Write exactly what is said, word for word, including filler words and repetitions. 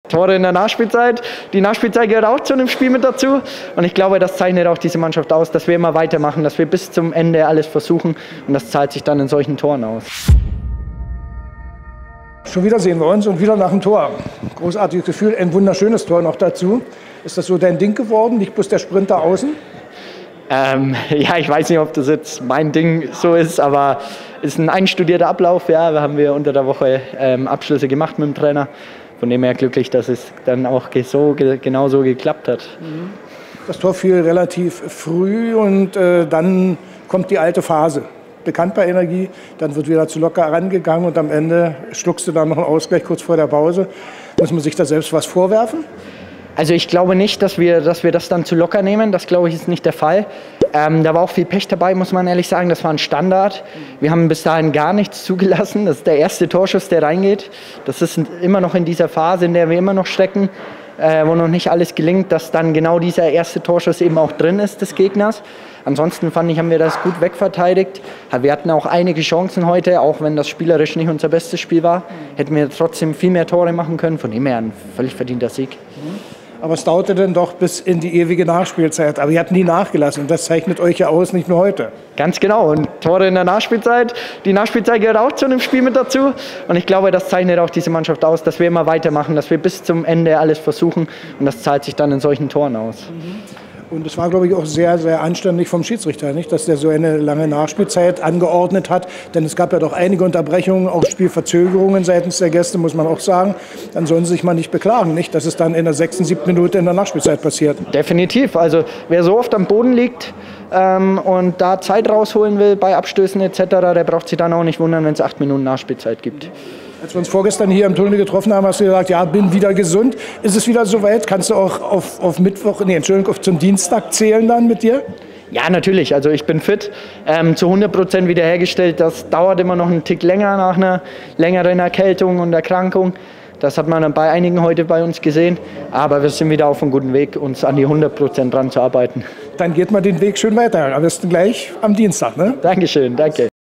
Tore in der Nachspielzeit. Die Nachspielzeit gehört auch zu einem Spiel mit dazu. Und ich glaube, das zeichnet auch diese Mannschaft aus, dass wir immer weitermachen, dass wir bis zum Ende alles versuchen. Und das zahlt sich dann in solchen Toren aus. Schon wieder sehen wir uns und wieder nach dem Tor. Großartiges Gefühl, ein wunderschönes Tor noch dazu. Ist das so dein Ding geworden, nicht bloß der Sprinter außen? Ähm, ja, ich weiß nicht, ob das jetzt mein Ding so ist, aber es ist ein einstudierter Ablauf. Ja, wir haben wir unter der Woche ähm, Abschlüsse gemacht mit dem Trainer. Von dem her glücklich, dass es dann auch so, genau so geklappt hat. Das Tor fiel relativ früh und äh, dann kommt die alte Phase. Bekannt bei Energie, dann wird wieder zu locker rangegangen und am Ende schluckst du dann noch einen Ausgleich kurz vor der Pause. Muss man sich da selbst was vorwerfen? Also ich glaube nicht, dass wir, dass wir das dann zu locker nehmen. Das glaube ich ist nicht der Fall. Ähm, da war auch viel Pech dabei, muss man ehrlich sagen. Das war ein Standard. Wir haben bis dahin gar nichts zugelassen. Das ist der erste Torschuss, der reingeht. Das ist immer noch in dieser Phase, in der wir immer noch stecken, äh, wo noch nicht alles gelingt, dass dann genau dieser erste Torschuss eben auch drin ist des Gegners. Ansonsten fand ich, haben wir das gut wegverteidigt. Wir hatten auch einige Chancen heute, auch wenn das spielerisch nicht unser bestes Spiel war. Hätten wir trotzdem viel mehr Tore machen können. Von dem her ein völlig verdienter Sieg. Aber es dauerte dann doch bis in die ewige Nachspielzeit. Aber ihr habt nie nachgelassen und das zeichnet euch ja aus, nicht nur heute. Ganz genau. Und Tore in der Nachspielzeit. Die Nachspielzeit gehört auch zu einem Spiel mit dazu. Und ich glaube, das zeichnet auch diese Mannschaft aus, dass wir immer weitermachen, dass wir bis zum Ende alles versuchen. Und das zahlt sich dann in solchen Toren aus. Und es war, glaube ich, auch sehr, sehr anständig vom Schiedsrichter, nicht, dass der so eine lange Nachspielzeit angeordnet hat. Denn es gab ja doch einige Unterbrechungen, auch Spielverzögerungen seitens der Gäste, muss man auch sagen. Dann sollen sie sich mal nicht beklagen, nicht, dass es dann in der sechsten, siebten Minute in der Nachspielzeit passiert. Definitiv. Also wer so oft am Boden liegt ähm, und da Zeit rausholen will bei Abstößen et cetera, der braucht sich dann auch nicht wundern, wenn es acht Minuten Nachspielzeit gibt. Als wir uns vorgestern hier im Tunnel getroffen haben, hast du gesagt, ja, bin wieder gesund. Ist es wieder soweit? Kannst du auch auf, auf Mittwoch, nee, Entschuldigung, auf zum Dienstag zählen dann mit dir? Ja, natürlich. Also ich bin fit, ähm, zu hundert Prozent wiederhergestellt. Das dauert immer noch einen Tick länger nach einer längeren Erkältung und Erkrankung. Das hat man bei einigen heute bei uns gesehen. Aber wir sind wieder auf einem guten Weg, uns an die hundert Prozent dran zu arbeiten. Dann geht man den Weg schön weiter. Am besten gleich am Dienstag, ne? Dankeschön, danke.